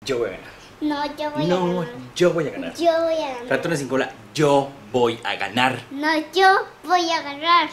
yo voy a ganar. No, yo voy a ganar. No, yo voy a ganar. Yo voy a ganar. Ratones sin cola, yo voy a ganar. No, yo voy a ganar.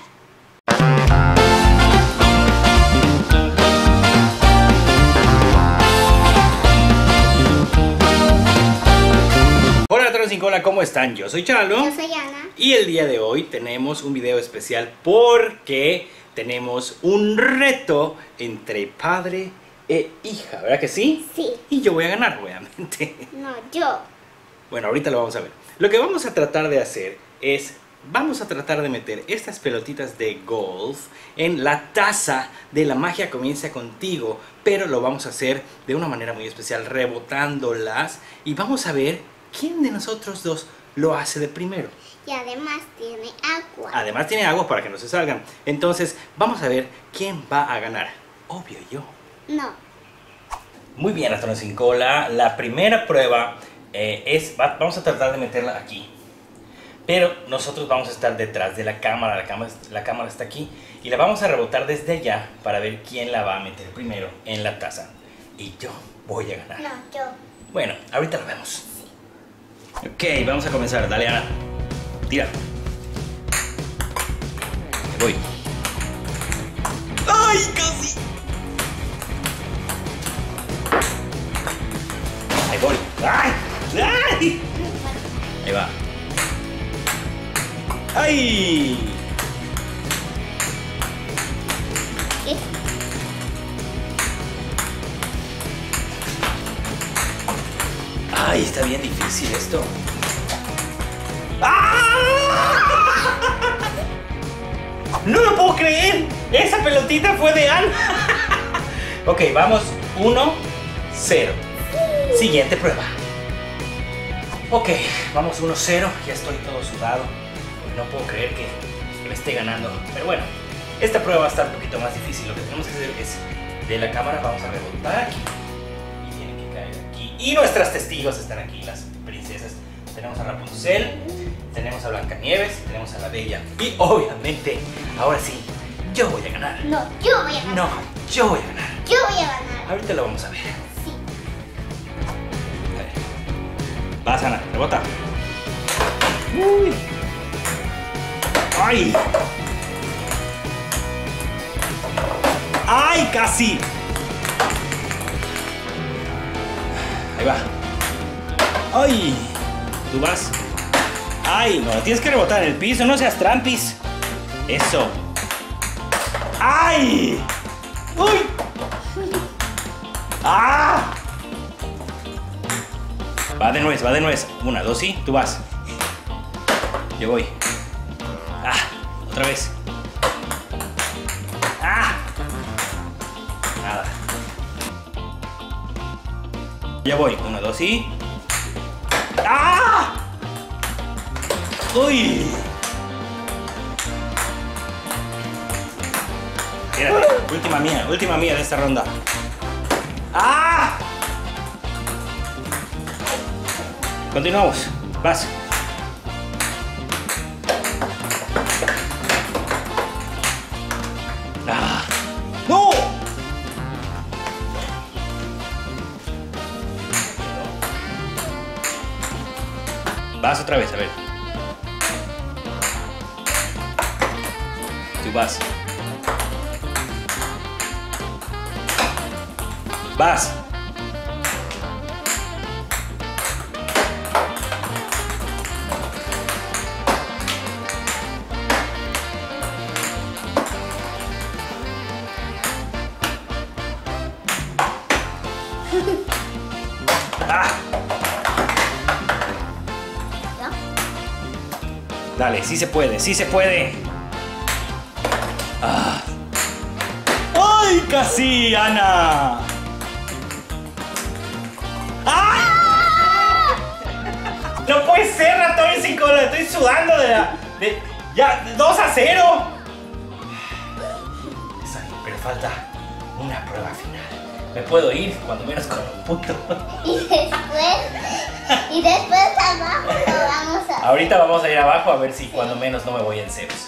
Hola Ratones sin cola, ¿cómo están? Yo soy Chalo. Yo soy Ana. Y el día de hoy tenemos un video especial porque tenemos un reto entre padre e hija, ¿verdad que sí? Sí. Y yo voy a ganar, obviamente. No, yo. Bueno, ahorita lo vamos a ver. Lo que vamos a tratar de hacer es, vamos a tratar de meter estas pelotitas de golf en la taza de La Magia Comienza Contigo, pero lo vamos a hacer de una manera muy especial, rebotándolas, y vamos a ver quién de nosotros dos lo hace de primero. Y además tiene agua. Además tiene agua para que no se salgan. Entonces, vamos a ver quién va a ganar. Obvio, yo. No. Muy bien, Ratones sin cola. La primera prueba vamos a tratar de meterla aquí. Pero nosotros vamos a estar detrás de la cámara. La cámara está aquí. Y la vamos a rebotar desde allá para ver quién la va a meter primero en la taza. Y yo voy a ganar. No, yo. Bueno, ahorita lo vemos. Ok, vamos a comenzar. Dale, Ana. Tira. Me voy. ¡Ay, casi! Ahí voy. ¡Ay! ¡Ay! Ahí va. ¡Ay! ¿Qué? ¡Ay! Está bien difícil esto. ¡Ah! ¡No lo puedo creer! ¡Esa pelotita fue de Ana! Ok, vamos 1-0. Siguiente prueba. Ok, vamos 1-0. Ya estoy todo sudado. Porque no puedo creer que me esté ganando. Pero bueno, esta prueba va a estar un poquito más difícil. Lo que tenemos que hacer es, de la cámara vamos a rebotar aquí. Y tiene que caer aquí. Y nuestras testigos están aquí, las princesas. Tenemos a Rapunzel, tenemos a Blancanieves, tenemos a la Bella. Y obviamente, ahora sí, yo voy a ganar. No, yo voy a ganar. No, yo voy a ganar. Yo voy a ganar. Ahorita lo vamos a ver. Sí. A ver. Vas, Ana, rebota. Uy. ¡Ay! ¡Ay, casi! Ahí va. ¡Ay! Tú vas. ¡Ay! No, tienes que rebotar en el piso, no seas trampis. Eso. ¡Ay! ¡Uy! ¡Ah! Va de nuez, va de nuez. 1, 2, sí, tú vas. Yo voy. ¡Ah! Otra vez. ¡Ah! Nada. Ya voy. 1, 2, sí. ¡Ah! ¡Uy! Espérate, última mía de esta ronda. ¡Ah! Continuamos. Vas. ¡Ah! ¡No! Vas otra vez, a ver. Tú vas. Vas. Ah. ¿Yo? Dale, sí se puede, sí se puede. Ah. ¡Ay, casi, Ana! ¡Ah! No puede ser, Ratones sin cola, estoy sudando ya, 2-0. Pero falta una prueba final. Me puedo ir cuando menos con un punto. Y después abajo lo vamos a... Ahorita vamos a ir abajo a ver si cuando menos no me voy en ceros.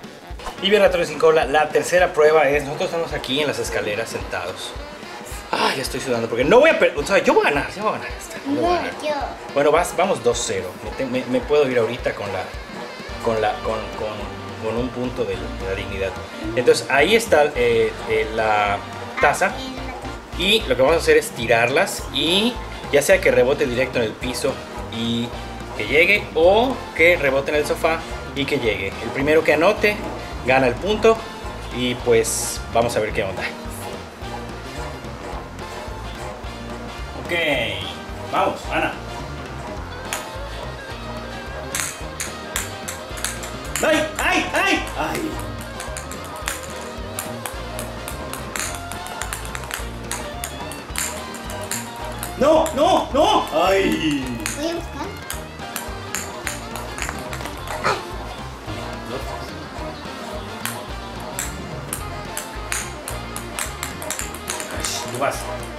Y bien, Ratones sin cola, la tercera prueba es, nosotros estamos aquí en las escaleras sentados. Ay, ya estoy sudando porque no voy a perder. O sea, yo voy a ganar, yo voy a ganar esta. Yo voy a ganar. Yo. Bueno, vamos 2-0. Me puedo ir ahorita con un punto de la dignidad. Entonces ahí está la taza. Y lo que vamos a hacer es tirarlas y ya sea que rebote directo en el piso y que llegue, o que rebote en el sofá y que llegue. El primero que anote gana el punto y pues vamos a ver qué onda. Ok, vamos, Ana. ¡Ay, ay, ay! ¡Ay! ¡No, no, no! ¡Ay! Voy a buscar. Tú vas.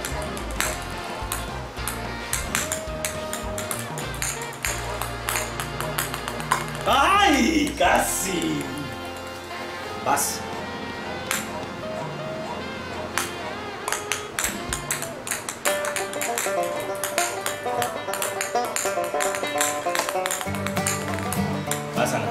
¡Ay! ¡Casi! Vas. Vas, Ana.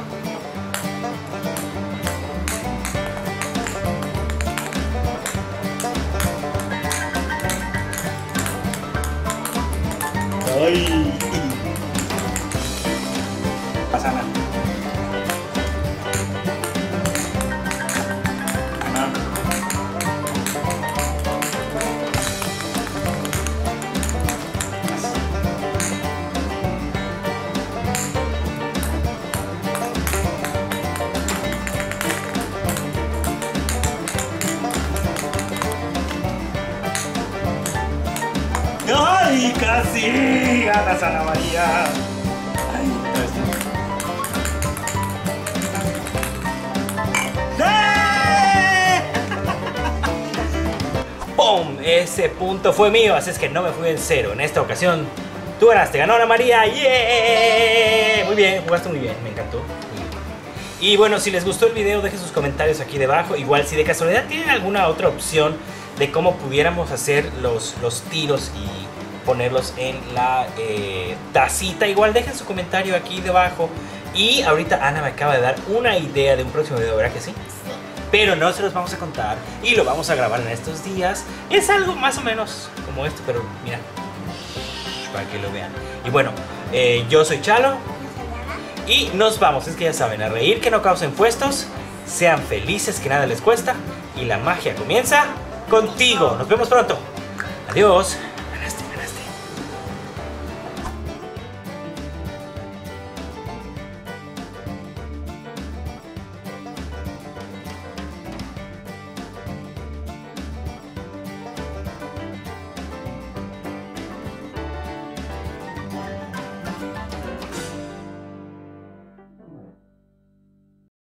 ¡Ay! Vas, Ana. Ana. ¡Ay, casi! ¡Ganas, Ana María! ¡Ay, ¡pum! Ese punto fue mío, así es que no me fui en cero. En esta ocasión, tú ganaste, ganó Ana María. ¡Yeah! Muy bien, jugaste muy bien, me encantó. Y bueno, si les gustó el video, dejen sus comentarios aquí debajo. Igual, si de casualidad tienen alguna otra opción de cómo pudiéramos hacer los tiros y ponerlos en la tacita, igual dejen su comentario aquí debajo. Y ahorita Ana me acaba de dar una idea de un próximo video, ¿verdad que sí? Sí. Pero no se los vamos a contar y lo vamos a grabar en estos días. Es algo más o menos como esto, pero mira, para que lo vean. Y bueno, yo soy Chalo y nos vamos. Es que ya saben, a reír que no causen puestos, sean felices que nada les cuesta y la magia comienza contigo. Nos vemos pronto. Adiós.